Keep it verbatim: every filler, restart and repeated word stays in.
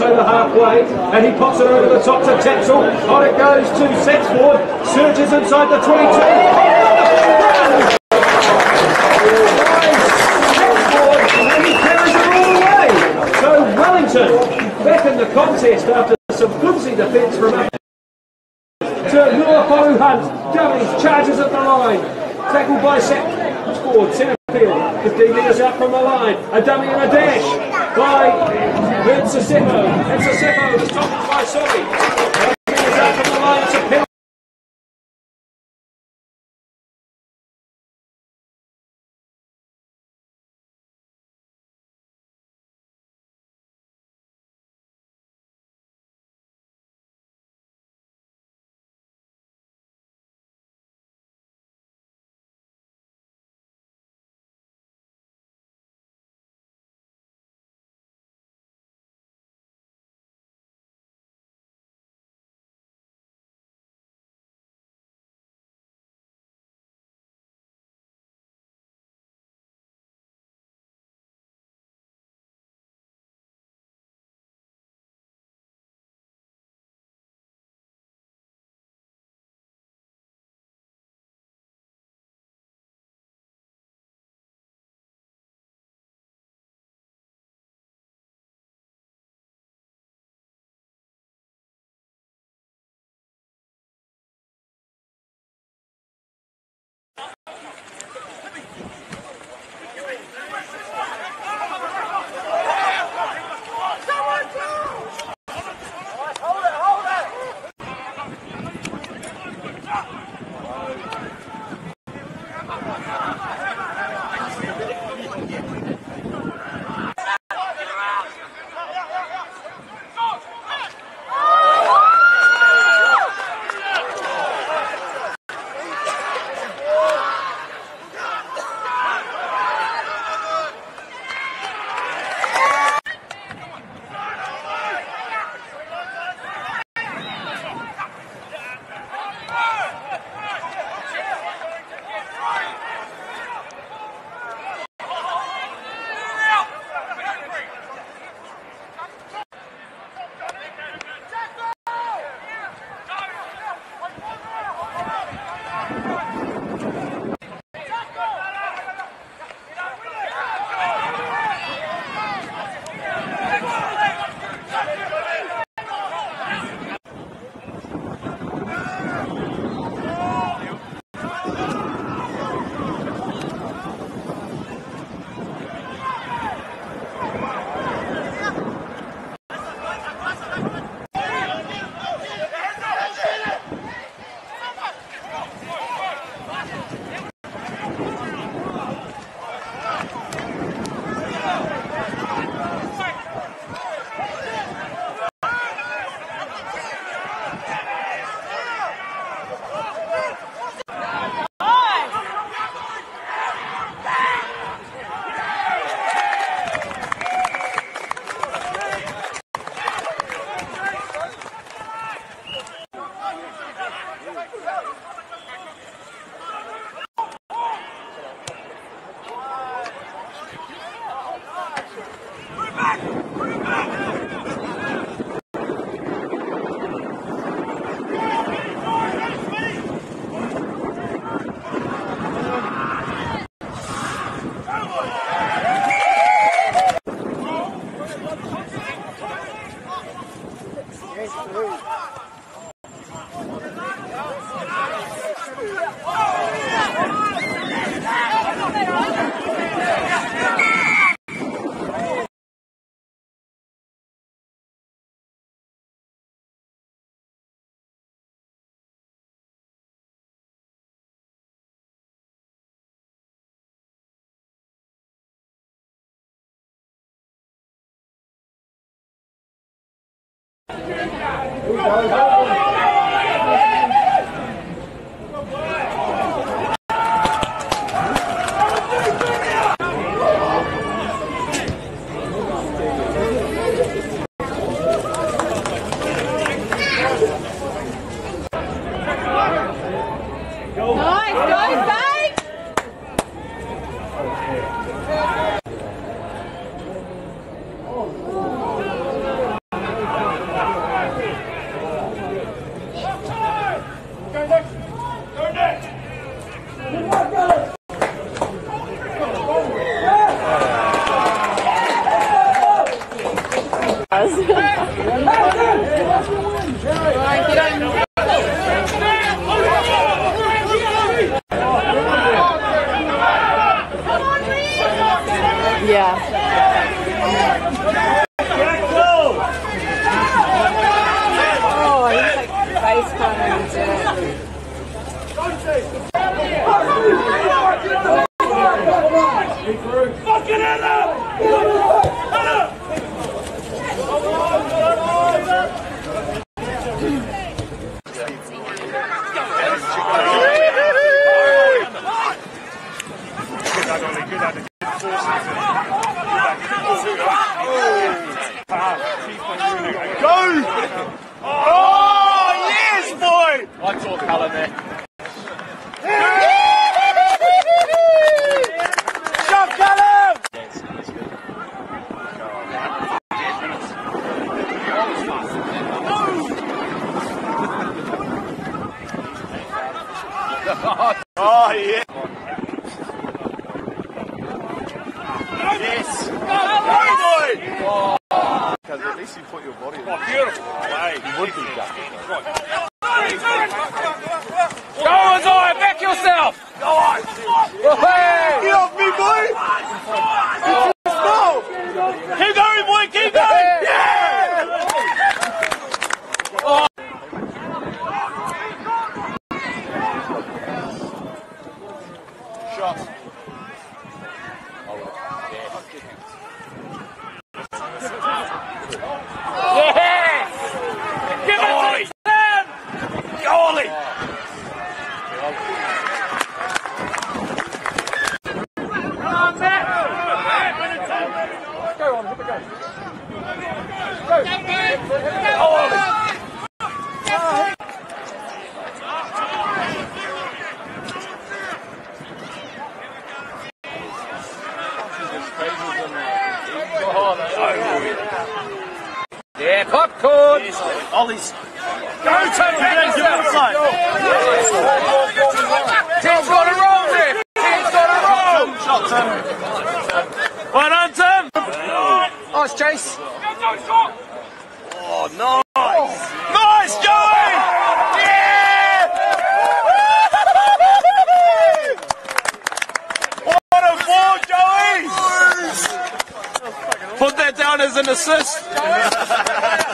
over halfway, and he pops it over the top to Tetzel. On it goes to Sapsford, surges inside the twenty-two. And he carries it all the way. So Wellington back in the contest after some flimsy defence from up to Luaporu Hunt. Dummies, charges at the line. Tackled by Sapsford, centre field. fifteen metres out from the line. A dummy and a dash by Sissefo. And Sissefo is toppled by Solly. fifteen metres out from the line. It's a penalty. Yeah. Oh, he's like face planting into it. Fucking Anna! Anna! Go! Oh, yes, boy! I saw colour there. Shot colour! Oh, yeah. Yes! Go, boy! Because at least you put your body in. Oh, beautiful. Hey, you would be gutted. Go on, Zion, back yourself! Go on! Hey. Get off me, boy! No! Keep going, boy, keep going! Yeah! Oh. Shot. Yes! Give it to Sam! Go, Ollie! Come on, Matt! Go on, here we go. Go! Go, Ollie! Yeah, popcorn! Yes, Ollie's. Go, take it inside! Tim's got a roll there! Tim's got a roll! Shot, Tim. Well done, Tim! Nice chase! Oh, nice! Nice, Joey! Yeah! What a ball, Joey! Put that down as an assist.